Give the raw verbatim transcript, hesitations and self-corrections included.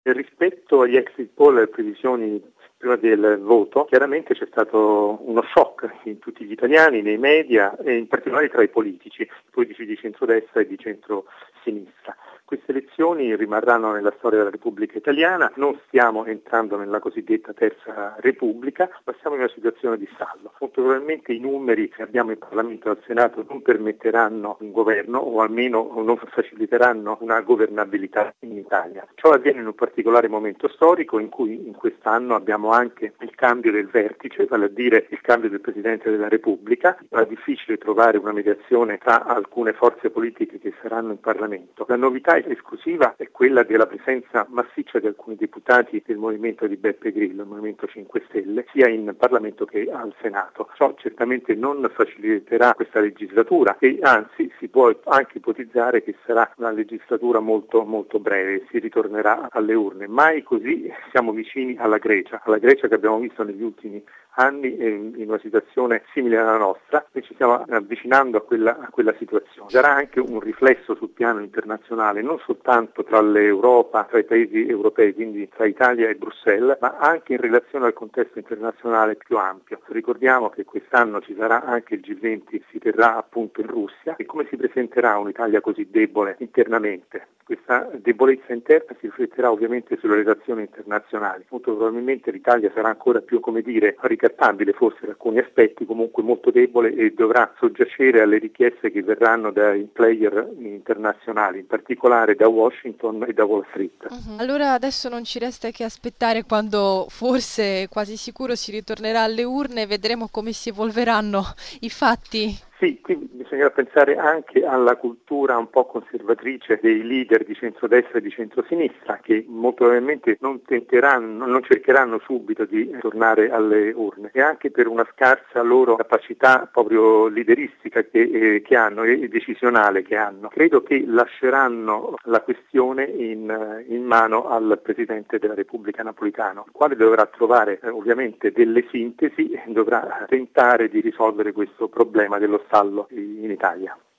Rispetto agli exit poll e alle previsioni prima del voto, chiaramente c'è stato uno shock in tutti gli italiani, nei media e in particolare tra i politici, politici di centrodestra e di centrosinistra. Queste elezioni rimarranno nella storia della Repubblica Italiana, non stiamo entrando nella cosiddetta Terza Repubblica, ma siamo in una situazione di stallo. Molto probabilmente i numeri che abbiamo in Parlamento e al Senato non permetteranno un governo o almeno non faciliteranno una governabilità in Italia. Ciò avviene in un particolare momento storico in cui in quest'anno abbiamo anche il cambio del vertice, vale a dire il cambio del Presidente della Repubblica. È difficile trovare una mediazione tra alcune forze politiche che saranno in Parlamento. La novità esclusiva è quella della presenza massiccia di alcuni deputati del movimento di Beppe Grillo, il Movimento cinque Stelle, sia in Parlamento che al Senato. Ciò certamente non faciliterà questa legislatura e anzi si può anche ipotizzare che sarà una legislatura molto molto breve, si ritornerà alle urne. Mai così siamo vicini alla Grecia, alla Grecia che abbiamo visto negli ultimi anni in una situazione simile alla nostra e ci stiamo avvicinando a quella, a quella situazione. Sarà anche un riflesso sul piano internazionale, non soltanto tra l'Europa, tra i paesi europei, quindi tra Italia e Bruxelles, ma anche in relazione al contesto internazionale più ampio. Ricordiamo che quest'anno ci sarà anche il G venti, si terrà appunto in Russia, e come si presenterà un'Italia così debole internamente? Questa debolezza interna si rifletterà ovviamente sulle relazioni internazionali. Molto probabilmente l'Italia sarà ancora più, come dire, ricattabile forse per alcuni aspetti, comunque molto debole, e dovrà soggiacere alle richieste che verranno dai player internazionali, in particolare da Washington e da Wall Street. Uh-huh. Allora adesso non ci resta che aspettare quando forse quasi sicuro si ritornerà alle urne e vedremo come si evolveranno i fatti. Sì, qui bisogna pensare anche alla cultura un po' conservatrice dei leader di centrodestra e di centrosinistra che molto probabilmente non tenteranno, non cercheranno subito di tornare alle urne, e anche per una scarsa loro capacità proprio lideristica che, eh, che hanno e decisionale che hanno. Credo che lasceranno la questione in, in mano al Presidente della Repubblica Napolitano, il quale dovrà trovare eh, ovviamente delle sintesi e dovrà tentare di risolvere questo problema dello stallo in Italia.